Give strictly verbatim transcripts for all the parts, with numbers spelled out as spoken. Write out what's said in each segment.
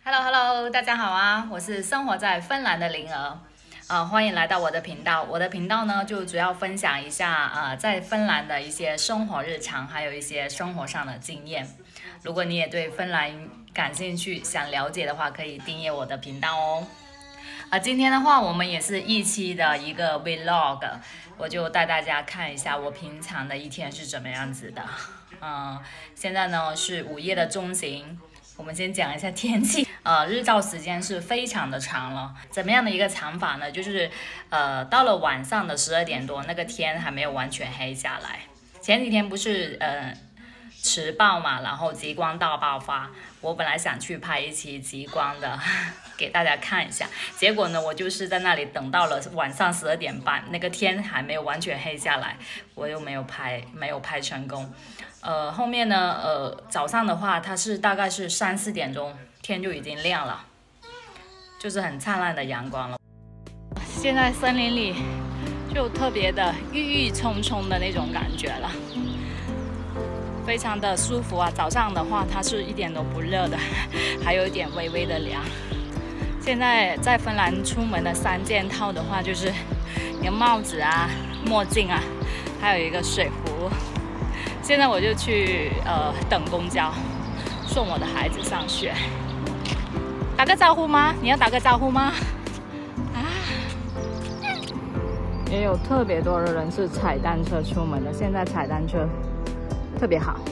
Hello Hello， 大家好啊！我是生活在芬兰的灵儿，呃，欢迎来到我的频道。我的频道呢，就主要分享一下呃在芬兰的一些生活日常，还有一些生活上的经验。如果你也对芬兰感兴趣，想了解的话，可以订阅我的频道哦。啊、呃，今天的话，我们也是一期的一个 vlog， 我就带大家看一下我平常的一天是怎么样子的。嗯、呃，现在呢是午夜的中旬。我们先讲一下天气，呃，日照时间是非常的长了。怎么样的一个长法呢？就是，呃，到了晚上的十二点多，那个天还没有完全黑下来。前几天不是呃迟报嘛，然后极光大爆发，我本来想去拍一期极光的，给大家看一下。结果呢，我就是在那里等到了晚上十二点半，那个天还没有完全黑下来，我又没有拍，没有拍成功。呃，后面呢，呃，早上的话，它是大概是三四点钟，天就已经亮了，就是很灿烂的阳光了。现在森林里就特别的郁郁葱葱的那种感觉了，非常的舒服啊。早上的话，它是一点都不热的，还有一点微微的凉。现在在芬兰出门的三件套的话，就是你的帽子啊、墨镜啊，还有一个水壶。现在我就去呃等公交，送我的孩子上学。打个招呼吗？你要打个招呼吗？啊！也有特别多的人是踩单车出门的，现在踩单车特别好。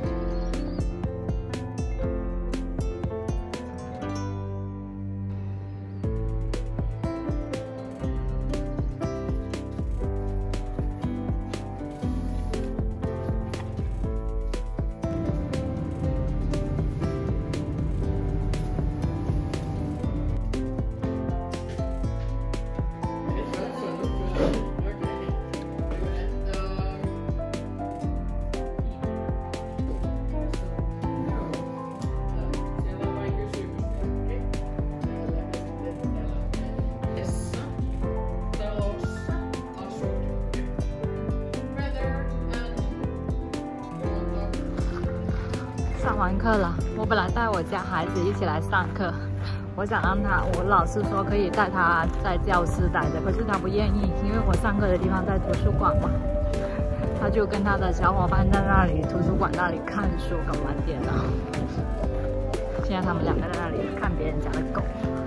上完课了，我本来带我家孩子一起来上课，我想让他，我老师说可以带他在教室待着，可是他不愿意，因为我上课的地方在图书馆嘛，他就跟他的小伙伴在那里图书馆那里看书跟玩电脑。现在他们两个在那里看别人家的狗。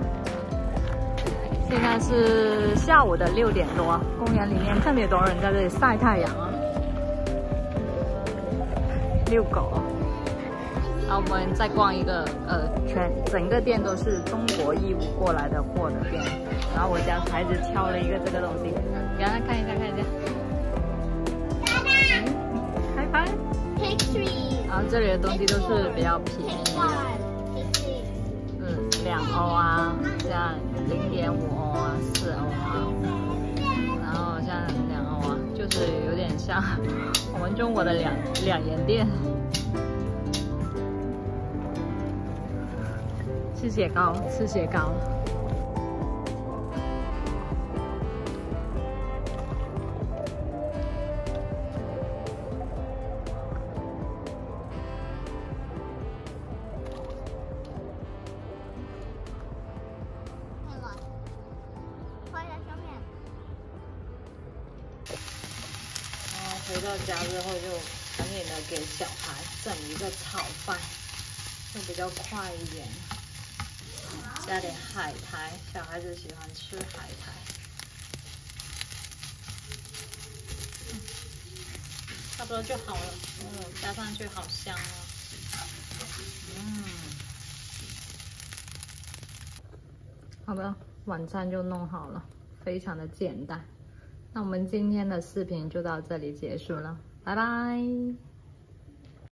现在是下午的六点多，公园里面特别多人在这里晒太阳啊，遛狗。然后我们再逛一个，呃，全整个店都是中国义乌过来的货的店。然后我家孩子挑了一个这个东西，给他看一下，看一下。嗯，开拍。然后这里的东西都是比较便宜的，嗯，两欧啊，像零点五欧啊，四欧啊，然后像两欧啊，就是有点像我们中国的两两元店。吃雪糕，吃雪糕。然后回到家之后就赶紧的给小孩整一个炒饭，就比较快一点。加点海苔，小孩子喜欢吃海苔。嗯，差不多就好了。嗯，加上去好香哦。嗯，好的，晚餐就弄好了，非常的简单。那我们今天的视频就到这里结束了，拜拜。